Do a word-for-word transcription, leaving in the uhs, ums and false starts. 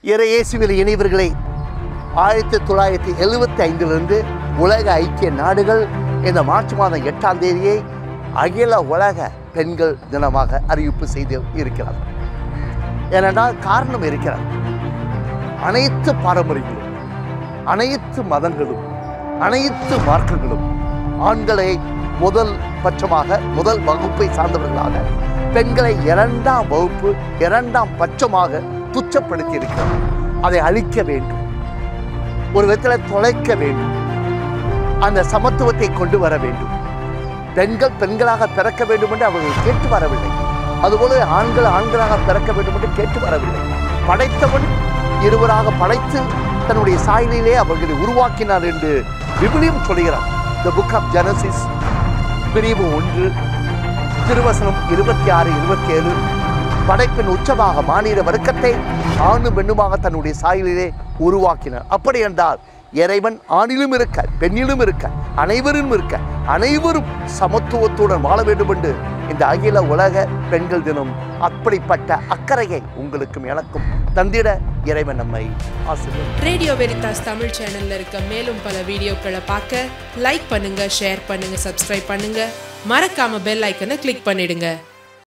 இறையேசுவில் இணைவர்களை ஆயிரத்தி தொள்ளாயிரத்தி எழுபத்தி ஐந்திலிருந்து உலக ஐக்கிய நாடுகள் இந்த மார்ச் மாதம் எட்டாம் தேதியை அகில உலக பெண்கள் தினமாக அறிவிப்பு செய்து இருக்கிறார். ஏனென்றால் காரணம் இருக்கிறார். அனைத்து பாரம்பரியங்களும், அனைத்து மதங்களும், அனைத்து மார்க்கங்களும் ஆண்களை முதல் பட்சமாக முதல் வகுப்பை சார்ந்தவர்களாக, பெண்களை இரண்டாம் வகுப்பு இரண்டாம் பட்சமாக துச்சப்படுத்தி இருக்கிறார். அதை அழிக்க வேண்டும், ஒரு விதத்தில் தொலைக்க வேண்டும், அந்த சமத்துவத்தை கொண்டு வர வேண்டும். பெண்கள் பெண்களாக பிறக்க வேண்டும் என்று அவர்கள் கேட்டு வரவில்லை. அதுபோல ஆண்கள் ஆண்களாக பிறக்க வேண்டும் என்று கேட்டு வரவில்லை. படைத்தவன் இருவராக படைத்து தன்னுடைய சாயலிலே அவர்களை உருவாக்கினார் என்று விபிலியம் சொல்கிறார். தி புக் ஆஃப் ஜெனசிஸ் பிரிவு ஒன்று திருவசனம் இருபத்தி ஆறு இருபத்தி ஏழு படைப்பின் உச்சமாக மாநில வர்க்கத்தை ஆணும் பெண்ணுமாக தன்னுடைய சாயலிலே உருவாக்கினார். அப்படி என்றால் இறைவன் ஆணிலும் இருக்க, பெண்ணிலும் இருக்க, அனைவரும் இருக்க, அனைவரும் சமத்துவத்துடன் வாழ வேண்டும் என்று இந்த அகில உலக பெண்கள் தினம் அப்படிப்பட்ட அக்கறையை உங்களுக்கும் எனக்கும் தந்திட இறைவன் நம்மை ஆசீர்வதிப்பார். ரேடியோ வெரிதாஸ் தமிழ் சேனல்ல இருக்க மேலும் பல வீடியோக்களை பார்க்க லைக் பண்ணுங்க, ஷேர் பண்ணுங்க, சப்ஸ்கிரைப் பண்ணுங்க, மறக்காம பெல் ஐக்கனை கிளிக் பண்ணிடுங்க.